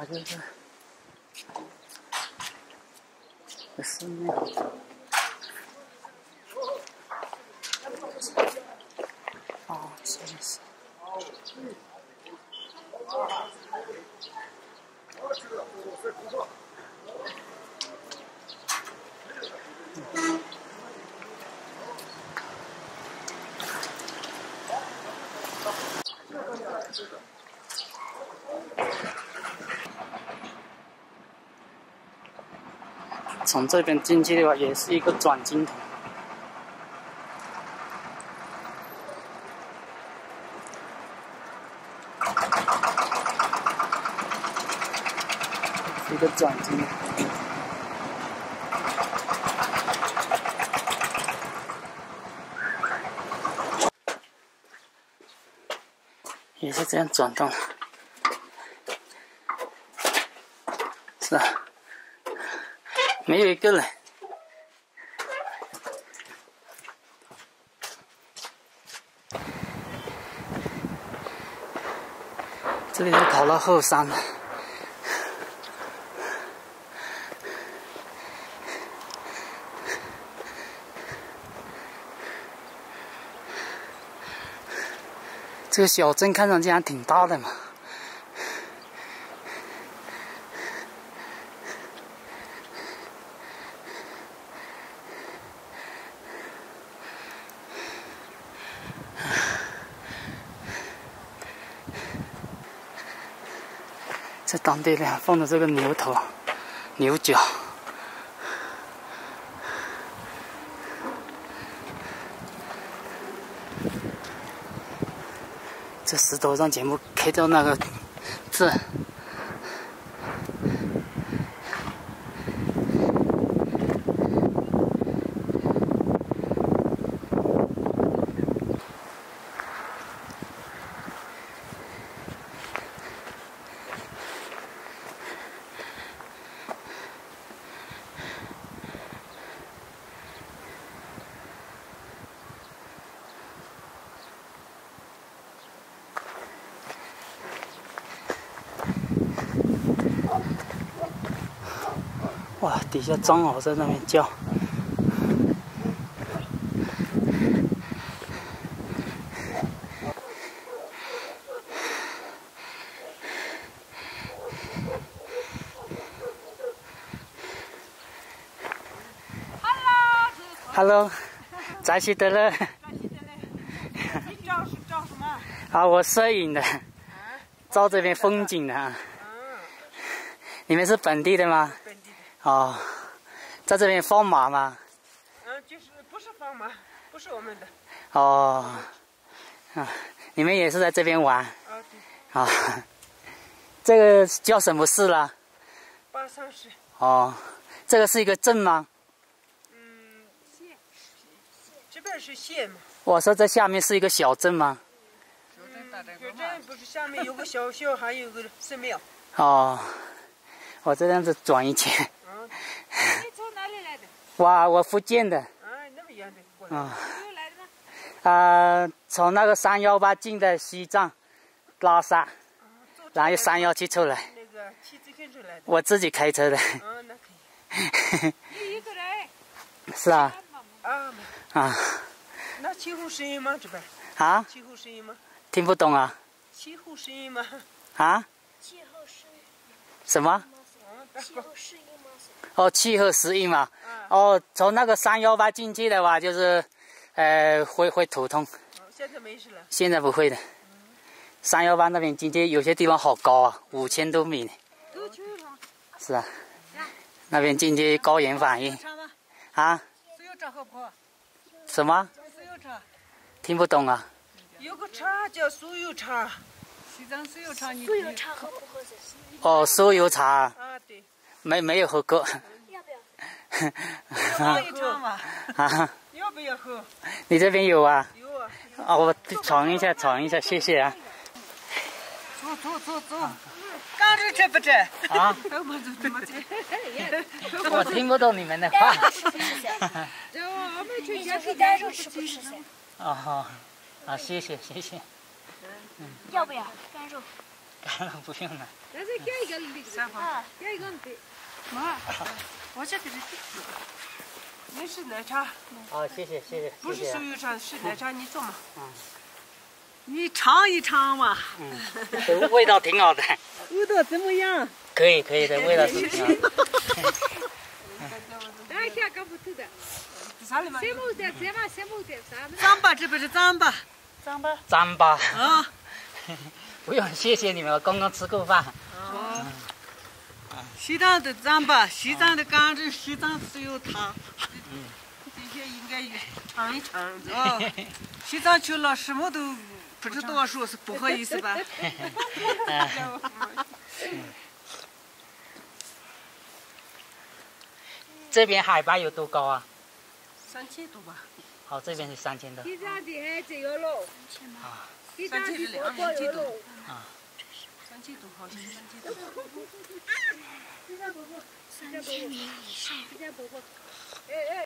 就是这室内。哦，真是。从这边进去的话，也是一个转经筒。一个转经筒。也是这样转动。是啊。没有一个人。这里是跑到后山了。这个小镇看上去还挺大的嘛。在当地呢放的这个牛头、牛角，这石头上全部刻着那个字。哇，底下张獒在那边叫。Hello， 早起得了。 你照什么？ 啊，我摄影的，照这边风景的。你们是本地的吗？ 本地的。 哦，在这边放马吗？ 就是不是放马，不是我们的。 哦，啊，你们也是在这边玩？ 对。 啊，这个叫什么市啦？ 巴桑市。 哦，这个是一个镇吗？ 县。这边是县嘛。 我说这下面是一个小镇吗？ 小镇不是下面有个小学，还有个寺庙。 哦，我这样子转一圈。 你从哪里来的？ 我福建的。 那么远的过来。又来的吗？ 从那个318进的西藏，拉萨，然后又317出来。 那个骑自行车来的。 我自己开车的。 那可以。你一个人？ 是啊。啊。 那气候适应吗？这边？ 啊？ 气候适应吗？ 听不懂啊。 气候适应吗？ 啊？气候适应。什么？ 气候适应吗？ 哦，气候适应嘛。哦，从那个318进去的话，就是会头痛。 现在没事了。 现在不会的。318那边进去有些地方好高啊，5000多米呢。是啊。那边进去高原反应。啊？什么？听不懂啊。 有个茶叫酥油茶。西藏酥油茶， 酥油茶喝不喝？ 哦，酥油茶。 对。 没有喝过。 要不要？ 喝一茶嘛。 啊？ 要不要喝？ 你这边有啊？ 有啊。 我尝一下，谢谢啊。 走。刚着吃不吃？ 啊？我听不懂你们的话。 你去干肉吃不吃？ 哦，谢谢。 要不要干肉？ 干了不用了。 但是给一个那个，给一个对。 妈，我这给你。那是奶茶。 哦，谢谢谢谢。 不是酥油茶，是奶茶，你做嘛。 你尝一尝嘛。 这味道挺好的。 味道怎么样？ 可以可以的，味道是挺好的。 那天搞不透的。 啥里嘛？ 什么的？这嘛什么的？ 糌粑这不是糌粑。 糌粑。 啊。 不用，谢谢你们，刚刚吃过饭。 哦。西藏的糌粑，西藏的甘蔗，西藏只有它。这些应该尝一尝。哦。西藏去了，什么都不知道说，是不好意思吧？ 这边海拔有多高啊 ？3000多吧。 好，这边是3000多。 西藏的还只有喽。 啊。 西藏的2年级多。 啊。 3000多，好像是3000多。 3000米以上。 哎哎。